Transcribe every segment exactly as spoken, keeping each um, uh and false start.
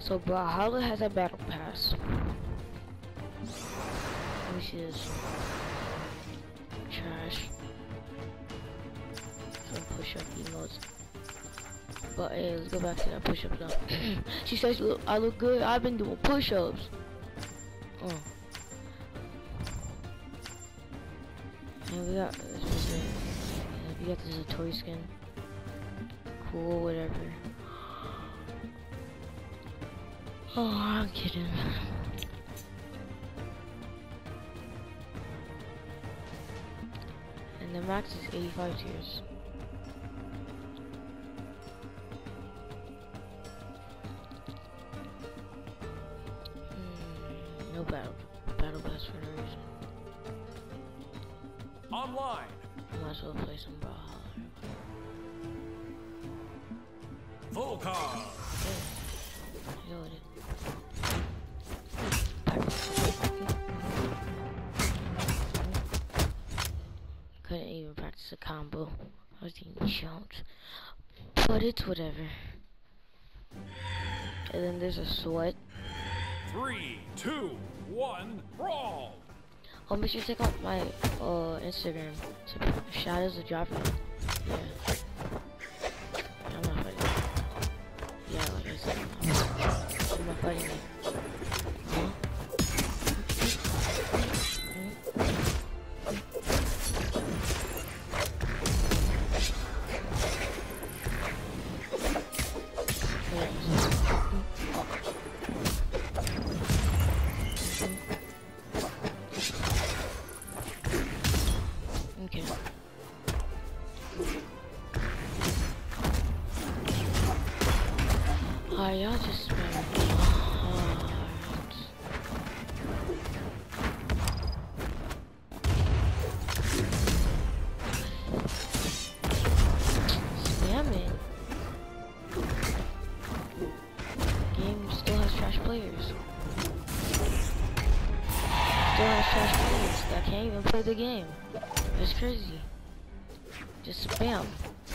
So Brawlhalla has a battle pass. Let me see this. Trash. Some push-up emotes. But hey, let's go back to that push-up stuff. She says, look, I look good. I've been doing push-ups. Oh. And we got this. Is a, we got this a toy skin. Cool, whatever. Oh, I'm kidding. And the max is eighty-five tiers. Hmm, no battle. Battle pass for no reason. Online. Might as well play some Brawlhalla. Full car. Yo, it is. Couldn't even practice a combo. I was getting jumped. But it's whatever. And then there's a sweat. Three, two, one, brawl. Oh, make sure to check out my uh Instagram. Shadows of dropping. Yeah. I'm not fighting. Yeah, like I said, I'm not, I'm not fighting you. Huh? Okay. Alright, y'all just spam hard. Spam it. Game still has trash players. Still has trash players that can't even play the game. It's crazy. Just spam.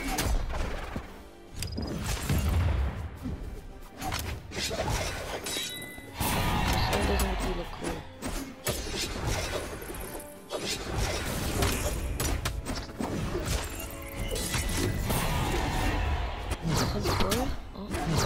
This doesn't make you look cool. Some boy? Oh,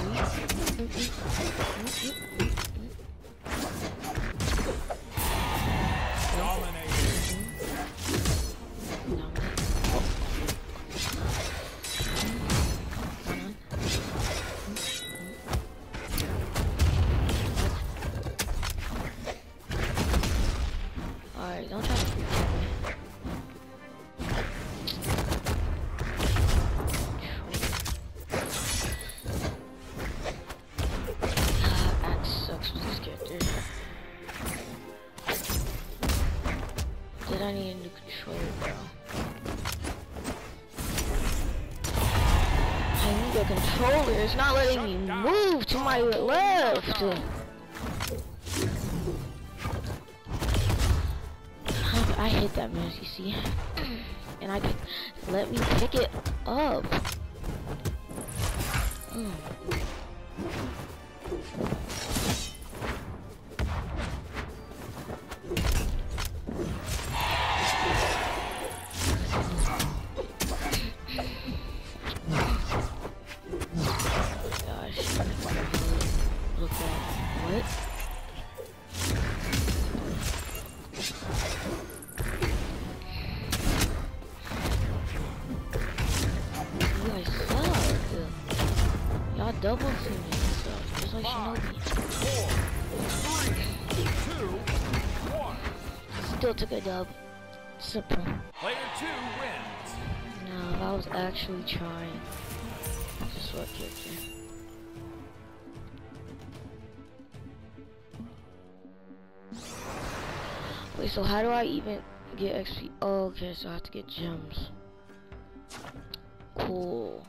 alright, don't try to freak out me. Ah, Axe sucks with this character. Did I need a new controller, bro? I need a controller. It's not letting me move to my left. I hit that mouse, you see, and I can let me pick it up. Mm. Gosh, look at what? Double teaming stuff, just like Shinobi. Four, three, two, one. Still took a dub. Simple. Player two wins. No, I was actually trying to swap character. Wait, so how do I even get X P? Oh, okay, so I have to get gems. Cool.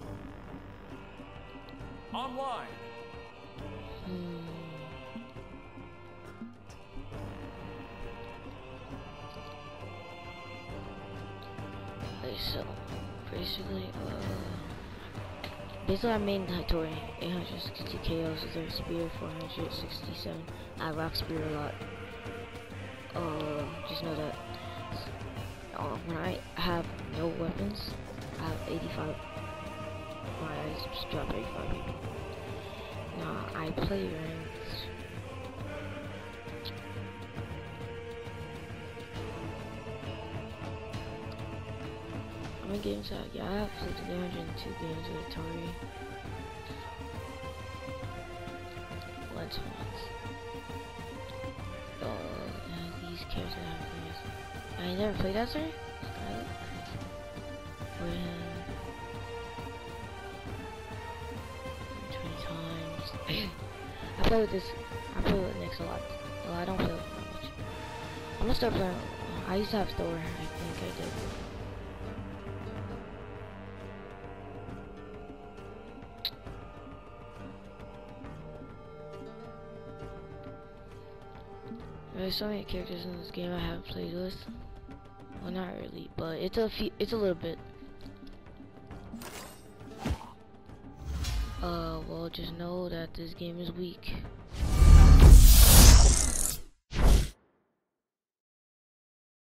Online. Hmm. Okay, so basically, uh, Basically, I made Hattori eight hundred sixty K Os with their spear, four hundred sixty-seven. I rock spear a lot. Uh, just know that uh, when I have no weapons, I have eighty-five. My eyes just drop eighty-five people. Nah, I play ranked. I'm gonna get into that. Yeah, I have played three hundred two games with Atari. Let's watch. Oh, uh, these characters I haven't played. I never played that, sir? Skylet? When twenty times. I play with this. I play with Nyx a lot. Well, I don't play with him that much. I'm gonna start playing. I used to have Thor. I think I did. There's so many characters in this game I haven't played with. Well, not really, but it's a few, it's a little bit. Uh, well, just know that this game is weak.